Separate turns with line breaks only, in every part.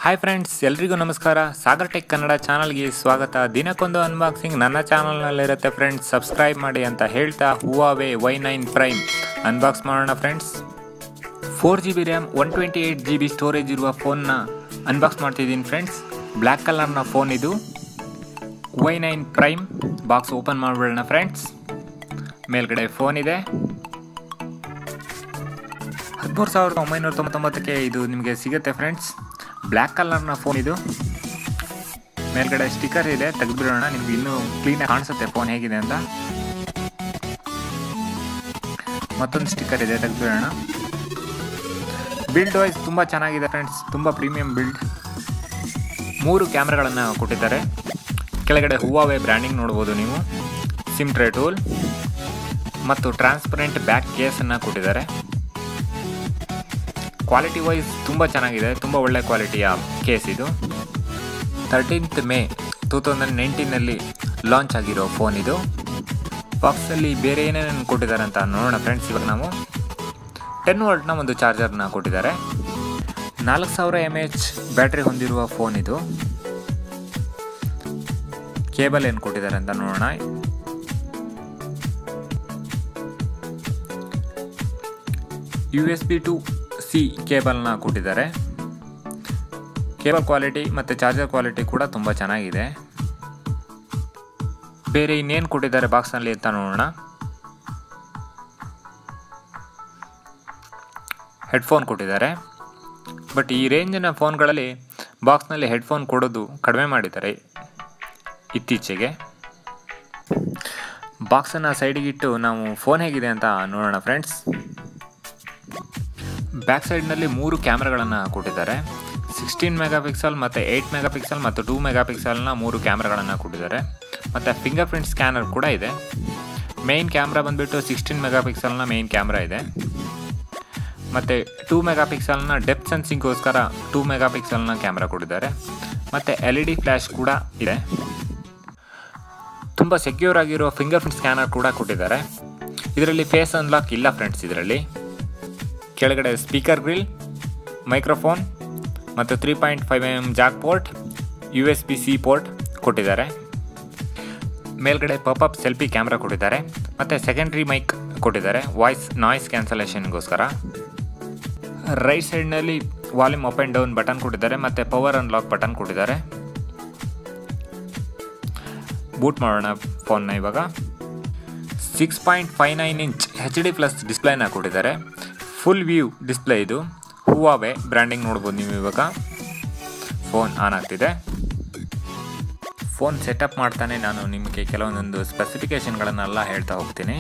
Hi friends, ಎಲ್ರಿಗೂ ನಮಸ್ಕಾರ. Sagar tech Kannada ಚಾನಲ್ಗೆ ಸ್ವಾಗತ. ದಿನಕ್ಕೊಂದು ಅನ್ಬಾಕ್ಸಿಂಗ್ ನನ್ನ ಚಾನಲ್ನಲ್ಲಿರುತ್ತೆ ಫ್ರೆಂಡ್ಸ್. ಸಬ್ಸ್ಕ್ರೈಬ್ ಮಾಡಿ ಅಂತ ಹೇಳ್ತಾ Huawei Y9 Prime ಅನ್ಬಾಕ್ಸ್ ಮಾಡೋಣ friends. 4GB RAM 128GB storage ಇರುವ ಫೋನ್ನ ಅನ್ಬಾಕ್ಸ್ ಮಾಡ್ತಿದ್ದೀನಿ ಫ್ರೆಂಡ್ಸ್. ಬ್ಲ್ಯಾಕ್ ಕಲರ್ನ ಫೋನ್ ಇದು. Y9 Prime ಬಾಕ್ಸ್ ಓಪನ್ ಮಾಡಿಬಿಡೋಣ ಫ್ರೆಂಡ್ಸ್. ಮೇಲ್ಗಡೆ ಫೋನ್ ಇದೆ. 13,999ಕ್ಕೆ ಇದು ನಿಮಗೆ ಸಿಗುತ್ತೆ ಫ್ರೆಂಡ್ಸ್. ಬ್ಲ್ಯಾಕ್ ಕಲರ್ನ ಫೋನ್ ಇದು. ಮೇಲ್ಗಡೆ ಸ್ಟಿಕ್ಕರ್ ಇದೆ, ತೆಗೆದುಬಿಡೋಣ. ನಿಮ್ಗೆ ಇನ್ನೂ ಕ್ಲೀನಾಗಿ ಕಾಣಿಸುತ್ತೆ ಫೋನ್ ಹೇಗಿದೆ ಅಂತ. ಮತ್ತೊಂದು ಸ್ಟಿಕ್ಕರ್ ಇದೆ, ತೆಗೆದುಬಿಡೋಣ. ಬಿಲ್ಡ್ ವೈಸ್ ತುಂಬ ಚೆನ್ನಾಗಿದೆ ಫ್ರೆಂಡ್ಸ್, ತುಂಬ ಪ್ರೀಮಿಯಂ ಬಿಲ್ಡ್. 3 ಕ್ಯಾಮ್ರಾಗಳನ್ನು ಕೊಟ್ಟಿದ್ದಾರೆ. ಕೆಳಗಡೆ Huawei ಬ್ರ್ಯಾಂಡಿಂಗ್ ನೋಡ್ಬೋದು ನೀವು. ಸಿಮ್ ಟ್ರೇ ಟೂಲ್ ಮತ್ತು ಟ್ರಾನ್ಸ್ಪರೆಂಟ್ ಬ್ಯಾಕ್ ಕೇಸನ್ನು ಕೊಟ್ಟಿದ್ದಾರೆ. ಕ್ವಾಲಿಟಿ ವೈಸ್ ತುಂಬ ಚೆನ್ನಾಗಿದೆ, ತುಂಬ ಒಳ್ಳೆ ಕ್ವಾಲಿಟಿಯ ಕೇಸ್ ಇದು. 13th May 2019ನಲ್ಲಿ ಲಾಂಚ್ ಆಗಿರೋ ಫೋನ್ ಇದು. ಬಾಕ್ಸಲ್ಲಿ ಬೇರೆ ಏನೇನು ಕೊಟ್ಟಿದ್ದಾರೆ ಅಂತ ನೋಡೋಣ ಫ್ರೆಂಡ್ಸ್. ಇವಾಗ ನಾವು 10V ಒಂದು ಚಾರ್ಜರ್ನ ಕೊಟ್ಟಿದ್ದಾರೆ. 4000 mAh ಬ್ಯಾಟ್ರಿ ಹೊಂದಿರುವ ಫೋನ್ ಇದು. ಕೇಬಲ್ ಏನು ಕೊಟ್ಟಿದ್ದಾರೆ ಅಂತ ನೋಡೋಣ. USB to C ಕೇಬಲ್ನ ಕೊಟ್ಟಿದ್ದಾರೆ. ಕೇಬಲ್ ಕ್ವಾಲಿಟಿ ಮತ್ತು ಚಾರ್ಜರ್ ಕ್ವಾಲಿಟಿ ಕೂಡ ತುಂಬ ಚೆನ್ನಾಗಿದೆ. ಬೇರೆ ಇನ್ನೇನು ಕೊಟ್ಟಿದ್ದಾರೆ ಬಾಕ್ಸ್ನಲ್ಲಿ ಅಂತ ನೋಡೋಣ. ಹೆಡ್ಫೋನ್ ಕೊಟ್ಟಿದ್ದಾರೆ. ಬಟ್ ಈ ರೇಂಜಿನ ಫೋನ್ಗಳಲ್ಲಿ ಬಾಕ್ಸ್ನಲ್ಲಿ ಹೆಡ್ಫೋನ್ ಕೊಡೋದು ಕಡಿಮೆ ಮಾಡಿದ್ದಾರೆ ಇತ್ತೀಚೆಗೆ. ಬಾಕ್ಸನ್ನು ಸೈಡಿಗಿಟ್ಟು ನಾವು ಫೋನ್ ಹೇಗಿದೆ ಅಂತ ನೋಡೋಣ ಫ್ರೆಂಡ್ಸ್. ಬ್ಯಾಕ್ ಸೈಡ್ನಲ್ಲಿ 3 ಕ್ಯಾಮ್ರಾಗಳನ್ನು ಕೊಟ್ಟಿದ್ದಾರೆ. 16 MP ಮತ್ತು 8 MP ಮತ್ತು 2 MP 3 ಕ್ಯಾಮ್ರಾಗಳನ್ನು ಕೊಟ್ಟಿದ್ದಾರೆ. ಮತ್ತು ಫಿಂಗರ್ ಪ್ರಿಂಟ್ ಸ್ಕ್ಯಾನರ್ ಕೂಡ ಇದೆ. ಮೇನ್ ಕ್ಯಾಮ್ರಾ ಬಂದುಬಿಟ್ಟು 16 MP ಮೇನ್ ಕ್ಯಾಮ್ರಾ ಇದೆ. ಮತ್ತು 2 MP ಡೆಪ್ತ್ ಸೆನ್ಸಿಂಗ್ಗೋಸ್ಕರ 2 MP ಕ್ಯಾಮ್ರಾ ಕೊಟ್ಟಿದ್ದಾರೆ. ಮತ್ತು LED ಫ್ಲ್ಯಾಶ್ ಕೂಡ ಇದೆ. ತುಂಬ ಸೆಕ್ಯೂರ್ ಆಗಿರೋ ಫಿಂಗರ್ ಪ್ರಿಂಟ್ ಸ್ಕ್ಯಾನರ್ ಕೂಡ ಕೊಟ್ಟಿದ್ದಾರೆ. ಇದರಲ್ಲಿ ಫೇಸ್ ಅನ್ಲಾಕ್ ಇಲ್ಲ ಫ್ರೆಂಡ್ಸ್. ಇದರಲ್ಲಿ ಕೆಳಗಡೆ ಸ್ಪೀಕರ್ ಗ್ರಿಲ್, ಮೈಕ್ರೋಫೋನ್ ಮತ್ತು 3.5mm Jack port, USB-C port ಕೊಟ್ಟಿದ್ದಾರೆ. ಮೇಲ್ಗಡೆ ಪಾಪಪ್ ಸೆಲ್ಫಿ ಕ್ಯಾಮ್ರಾ ಕೊಟ್ಟಿದ್ದಾರೆ. ಮತ್ತು ಸೆಕೆಂಡ್ರಿ ಮೈಕ್ ಕೊಟ್ಟಿದ್ದಾರೆ ವಾಯ್ಸ್ ನಾಯ್ಸ್ ಕ್ಯಾನ್ಸಲೇಷನ್ಗೋಸ್ಕರ. ರೈಟ್ ಸೈಡ್ನಲ್ಲಿ volume up and down button ಕೊಟ್ಟಿದ್ದಾರೆ. ಮತ್ತು ಪವರ್ ಅನ್ಲಾಕ್ ಬಟನ್ ಕೊಟ್ಟಿದ್ದಾರೆ. ಬೂಟ್ ಮಾಡೋಣ ಫೋನ್ನ ಇವಾಗ. 6.59 inch HD+ ಡಿಸ್ಪ್ಲೇನ ಕೊಟ್ಟಿದ್ದಾರೆ. ಫುಲ್ ವ್ಯೂ ಡಿಸ್ಪ್ಲೇ ಇದು. Huawei ಬ್ರ್ಯಾಂಡಿಂಗ್ ನೋಡ್ಬೋದು ನೀವು. ಇವಾಗ ಫೋನ್ ಆನ್ ಆಗ್ತಿದೆ. ಫೋನ್ ಸೆಟಪ್ ಮಾಡ್ತಾನೆ ನಾನು ನಿಮಗೆ ಕೆಲವೊಂದೊಂದು ಸ್ಪೆಸಿಫಿಕೇಷನ್ಗಳನ್ನೆಲ್ಲ ಹೇಳ್ತಾ ಹೋಗ್ತೀನಿ.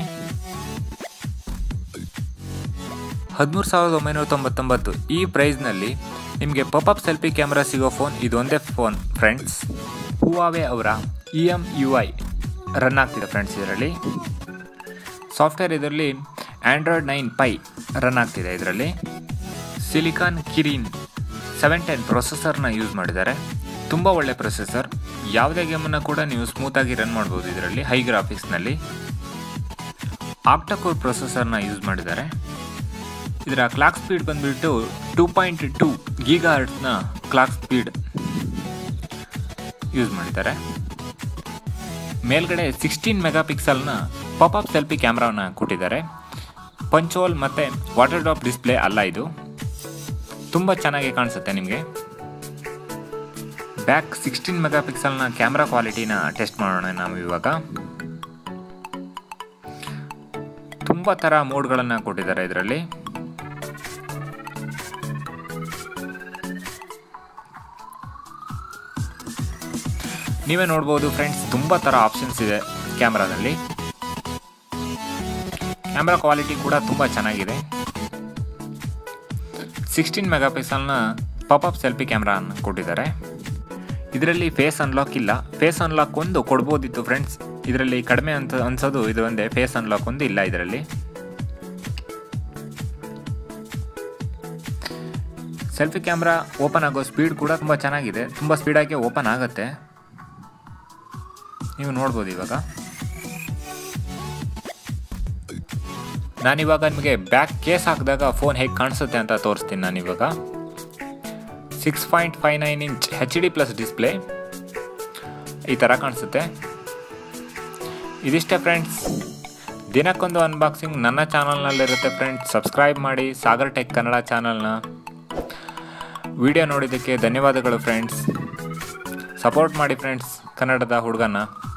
13,999 ಈ ಪ್ರೈಸ್ನಲ್ಲಿ ನಿಮಗೆ ಪಾಪಪ್ ಸೆಲ್ಫಿ ಕ್ಯಾಮ್ರಾ ಸಿಗೋ ಫೋನ್ ಇದೊಂದೇ ಫೋನ್ ಫ್ರೆಂಡ್ಸ್. Huawei ಅವರ EMUI ರನ್ ಆಗ್ತಿದೆ ಫ್ರೆಂಡ್ಸ್. ಇದರಲ್ಲಿ ಸಾಫ್ಟ್ವೇರ್ ಇದರಲ್ಲಿ Android 9 Pie ರನ್ ಆಗ್ತಿದೆ. ಇದರಲ್ಲಿ HiSilicon Kirin 710 ಪ್ರೊಸೆಸರ್ನ ಯೂಸ್ ಮಾಡಿದ್ದಾರೆ. ತುಂಬ ಒಳ್ಳೆ ಪ್ರೊಸೆಸರ್. ಯಾವುದೇ ಗೇಮನ್ನು ಕೂಡ ನೀವು ಸ್ಮೂತಾಗಿ ರನ್ ಮಾಡ್ಬೋದು ಇದರಲ್ಲಿ. ಹೈ ಗ್ರಾಫಿಕ್ಸ್ನಲ್ಲಿ octa-core ಪ್ರೊಸೆಸರ್ನ ಯೂಸ್ ಮಾಡಿದ್ದಾರೆ. ಇದರ ಕ್ಲಾಕ್ ಸ್ಪೀಡ್ ಬಂದುಬಿಟ್ಟು 2.2 GHz ಕ್ಲಾಕ್ ಸ್ಪೀಡ್ ಯೂಸ್ ಮಾಡಿದ್ದಾರೆ. ಮೇಲ್ಗಡೆ 16 MP ಪಾಪಪ್ ಸೆಲ್ಫಿ ಕ್ಯಾಮ್ರಾವನ್ನು ಕೊಟ್ಟಿದ್ದಾರೆ. ಪಂಚೋಲ್ ಮತ್ತು ವಾಟರ್ ಡ್ರಾಪ್ ಡಿಸ್ಪ್ಲೇ ಅಲ್ಲ ಇದು. ತುಂಬ ಚೆನ್ನಾಗಿ ಕಾಣಿಸುತ್ತೆ ನಿಮಗೆ. ಬ್ಯಾಕ್ 16 MP ಕ್ಯಾಮ್ರಾ ಕ್ವಾಲಿಟಿನ ಟೆಸ್ಟ್ ಮಾಡೋಣ ನಾವು ಇವಾಗ. ತುಂಬ ಥರ ಮೋಡ್ಗಳನ್ನು ಕೊಟ್ಟಿದ್ದಾರೆ ಇದರಲ್ಲಿ. ನೀವೇ ನೋಡ್ಬೋದು ಫ್ರೆಂಡ್ಸ್, ತುಂಬ ಥರ ಆಪ್ಷನ್ಸ್ ಇದೆ ಕ್ಯಾಮ್ರಾದಲ್ಲಿ. ಕ್ಯಾಮ್ರಾ ಕ್ವಾಲಿಟಿ ಕೂಡ ತುಂಬ ಚೆನ್ನಾಗಿದೆ. 16 MP ಪಾಪಪ್ ಸೆಲ್ಫಿ ಕ್ಯಾಮ್ರಾನ ಕೊಟ್ಟಿದ್ದಾರೆ. ಇದರಲ್ಲಿ ಫೇಸ್ ಅನ್ಲಾಕ್ ಇಲ್ಲ. ಫೇಸ್ ಅನ್ಲಾಕ್ ಒಂದು ಕೊಡ್ಬೋದಿತ್ತು ಫ್ರೆಂಡ್ಸ್. ಇದರಲ್ಲಿ ಕಡಿಮೆ ಅಂತ ಅನ್ಸೋದು ಇದು ಒಂದೇ. ಫೇಸ್ ಅನ್ಲಾಕ್ ಒಂದು ಇಲ್ಲ ಇದರಲ್ಲಿ. ಸೆಲ್ಫಿ ಕ್ಯಾಮ್ರಾ ಓಪನ್ ಆಗೋ ಸ್ಪೀಡ್ ಕೂಡ ತುಂಬ ಚೆನ್ನಾಗಿದೆ. ತುಂಬ ಸ್ಪೀಡಾಗಿ ಓಪನ್ ಆಗುತ್ತೆ, ನೀವು ನೋಡ್ಬೋದು. ಇವಾಗ ನಾನಿವಾಗ ನಿಮಗೆ ಬ್ಯಾಕ್ ಕೇಸ್ ಹಾಕಿದಾಗ ಫೋನ್ ಹೇಗೆ ಕಾಣಿಸುತ್ತೆ ಅಂತ ತೋರಿಸ್ತೀನಿ ನಾನಿವಾಗ. 6.59 ಇಂಚ್ HD ಪ್ಲಸ್ ಡಿಸ್ಪ್ಲೇ ಈ ಥರ ಕಾಣಿಸುತ್ತೆ. ಇದಿಷ್ಟೇ ಫ್ರೆಂಡ್ಸ್, ದಿನಕ್ಕೊಂದು ಅನ್ಬಾಕ್ಸಿಂಗ್ ನನ್ನ ಚಾನಲ್ನಲ್ಲಿರುತ್ತೆ ಫ್ರೆಂಡ್ಸ್. ಸಬ್ಸ್ಕ್ರೈಬ್ ಮಾಡಿ ಸಾಗರ್ ಟೆಕ್ ಕನ್ನಡ ಚಾನಲ್ನ. ವಿಡಿಯೋ ನೋಡಿದ್ದಕ್ಕೆ ಧನ್ಯವಾದಗಳು ಫ್ರೆಂಡ್ಸ್. ಸಪೋರ್ಟ್ ಮಾಡಿ ಫ್ರೆಂಡ್ಸ್ ಕನ್ನಡದ ಹುಡುಗನ.